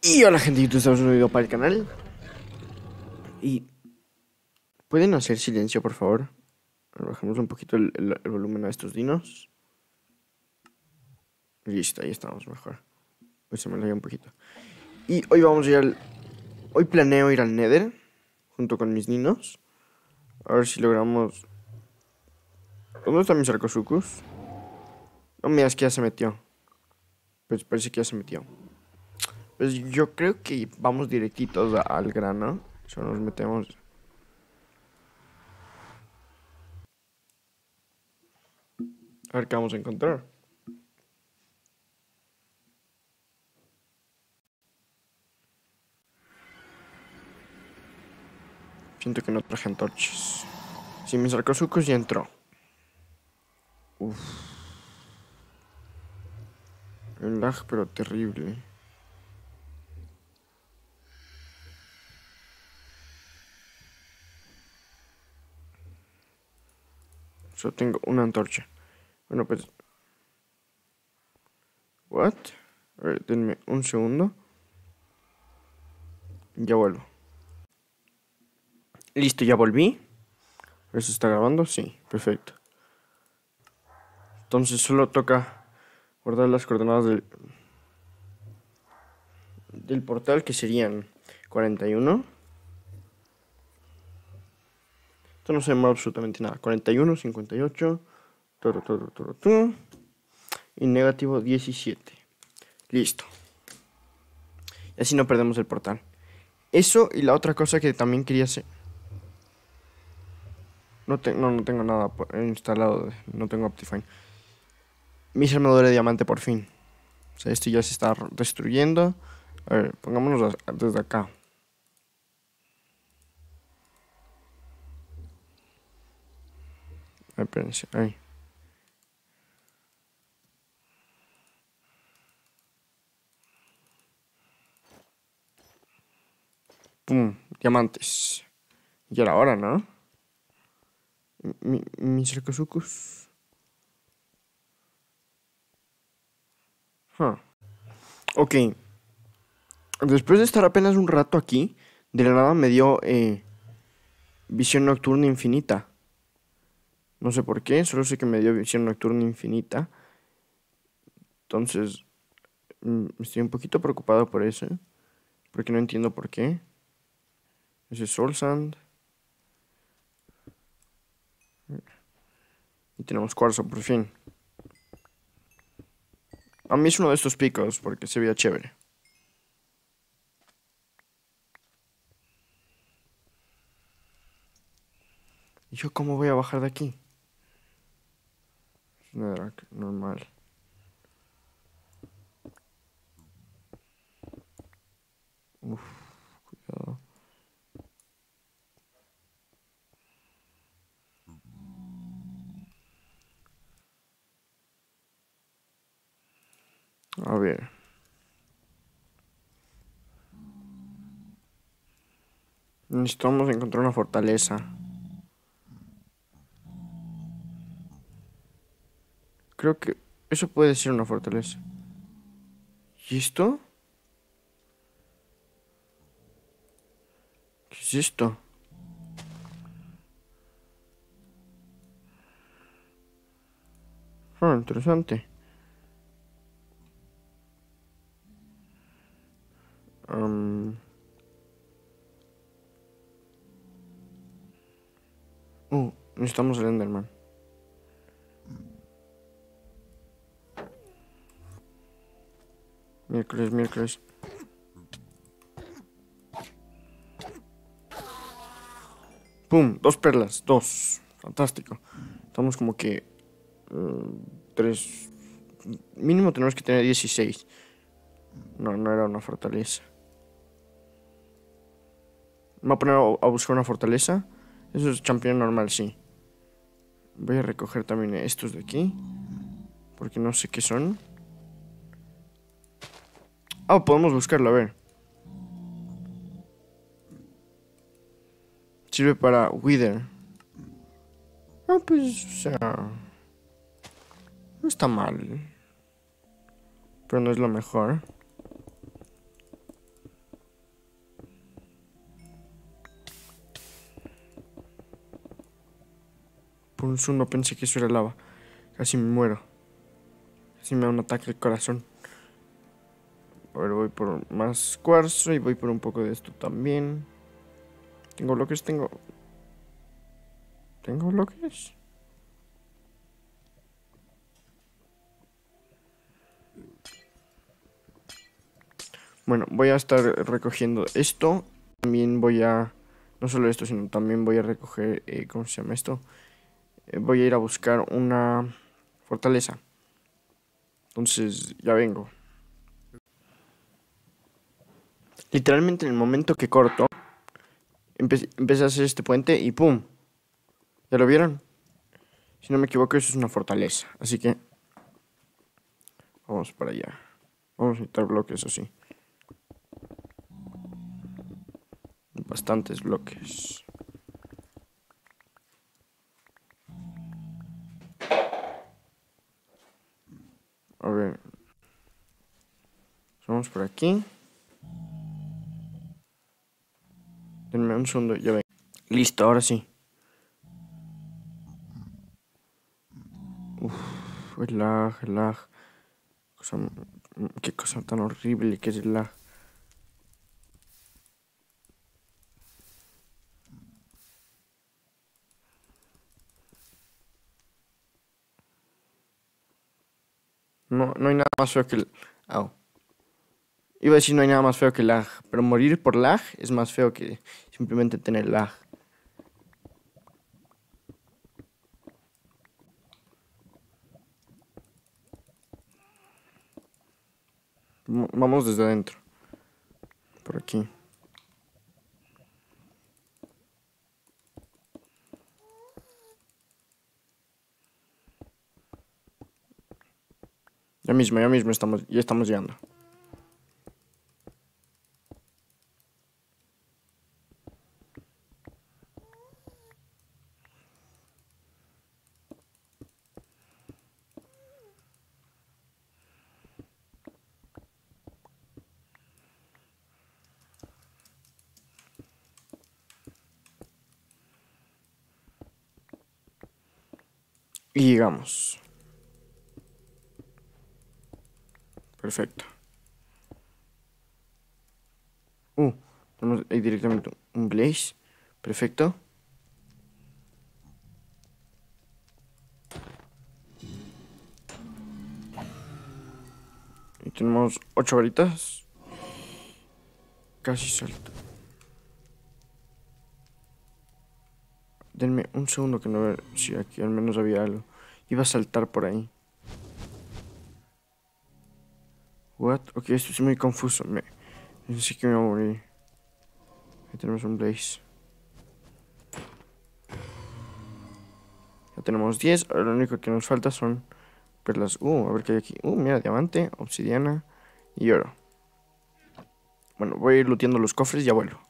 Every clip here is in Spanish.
Y hola gente, YouTube, estamos en un video para el canal. Y ¿pueden hacer silencio, por favor? Bajemos un poquito el volumen a estos dinos. Listo, ahí estamos mejor. Pues se me lo un poquito. Y hoy vamos a ir al... Hoy planeo ir al Nether junto con mis dinos. A ver si logramos... ¿Dónde está mi Sarcosuchus? No, mira, es que ya se metió. Pues parece que ya se metió. Pues yo creo que vamos directitos al grano. Solo nos metemos... A ver qué vamos a encontrar. Siento que no traje antorchas. Si mi Sarcosuchus ya entró. Uf. El lag, pero terrible. Solo tengo una antorcha. Bueno, pues... ¿What? A ver, denme un segundo. Ya vuelvo. Listo, ya volví. ¿Eso está grabando? Sí, perfecto. Entonces solo toca guardar las coordenadas del portal, que serían 41. Esto no se llama absolutamente nada. 41, 58, todo. Y negativo 17. Listo. Y así no perdemos el portal. Eso y la otra cosa que también quería hacer. No tengo nada instalado. No tengo Optifine. Mi armadura de diamante por fin. O sea, esto ya se está destruyendo. A ver, pongámonos desde acá. A ver, espérense. Ahí. Pum, diamantes. Ya era hora, ¿no? Mis Sarcosuchus. Huh. Ok. Después de estar apenas un rato aquí, de la nada me dio visión nocturna infinita. No sé por qué, solo sé que me dio visión nocturna infinita. Entonces, estoy un poquito preocupado por eso. Porque no entiendo por qué. Ese es Soul Sand. Y tenemos cuarzo por fin. A mí es uno de estos picos porque se veía chévere. ¿Y yo cómo voy a bajar de aquí? Es netherrack normal. Uf, cuidado. A ver. Necesitamos encontrar una fortaleza. Creo que eso puede ser una fortaleza. ¿Y esto? ¿Qué es esto? Ah, interesante. Necesitamos el Enderman. Miércoles. ¡Pum! 2 perlas. 2. Fantástico. Estamos como que... 3... Mínimo tenemos que tener 16. No era una fortaleza. Me voy a poner a buscar una fortaleza. Eso es campeón normal, sí. Voy a recoger también estos de aquí. Porque no sé qué son. Ah, podemos buscarlo, a ver. Sirve para Wither. Ah, pues, o sea... No está mal. Pero no es lo mejor. Por un segundo pensé que eso era lava. Casi me muero. Casi me da un ataque al corazón. A ver, voy por más cuarzo y voy por un poco de esto también. Tengo bloques, tengo bloques. Bueno, voy a estar recogiendo esto. También voy a... No solo esto, sino también voy a recoger... ¿cómo se llama esto? Voy a ir a buscar una fortaleza. Entonces, ya vengo. Literalmente en el momento que corto, empecé a hacer este puente y ¡pum! ¿Ya lo vieron? Si no me equivoco, eso es una fortaleza. Así que... Vamos para allá. Vamos a necesitar bloques así. Bastantes bloques. A ver. Vamos por aquí. Denme un segundo, ya ven. Listo, ahora sí. Uf, el lag, el lag. Qué cosa tan horrible que es el lag. No, no hay nada más feo que el... Au. Iba a decir no hay nada más feo que el lag, pero morir por lag es más feo que simplemente tener lag. Vamos desde adentro. Por aquí. Ya mismo ya estamos llegando. Y llegamos. Perfecto. Tenemos ahí directamente un blaze. Perfecto. Y tenemos 8 varitas. Casi salto. Denme un segundo que no veo si aquí al menos había algo. Iba a saltar por ahí. What? Ok, esto es muy confuso. Pensé que me iba a morir. Ahí tenemos un blaze. Ya tenemos 10. Ahora lo único que nos falta son perlas. A ver qué hay aquí. Mira, diamante, obsidiana y oro. Bueno, voy a ir looteando los cofres y ya vuelvo.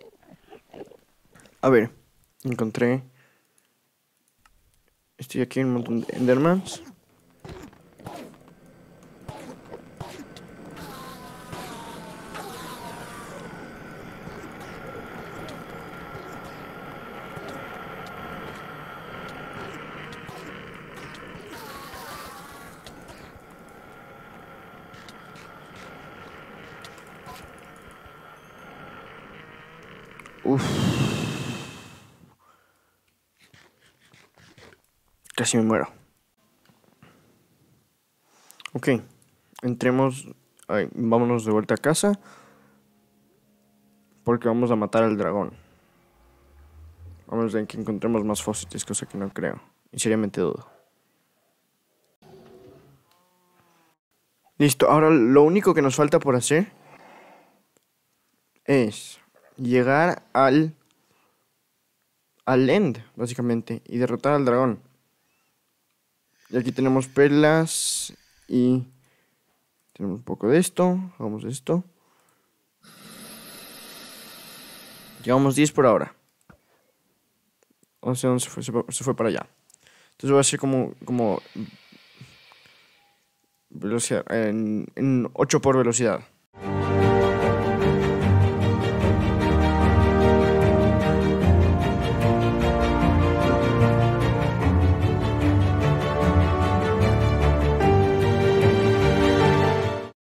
A ver, encontré... Estoy aquí en un montón de endermans. Uf. Casi me muero. Ok, entremos. Ay, vámonos de vuelta a casa. Porque vamos a matar al dragón. Vamos a que encontremos más fósiles, cosa que no creo. Y seriamente dudo. Listo, ahora lo único que nos falta por hacer es llegar al end, básicamente, y derrotar al dragón. Y aquí tenemos perlas y tenemos un poco de esto. Hagamos esto. Llevamos 10 por ahora. No sé dónde se fue, se fue para allá. Entonces voy a hacer como velocidad, en 8 por velocidad.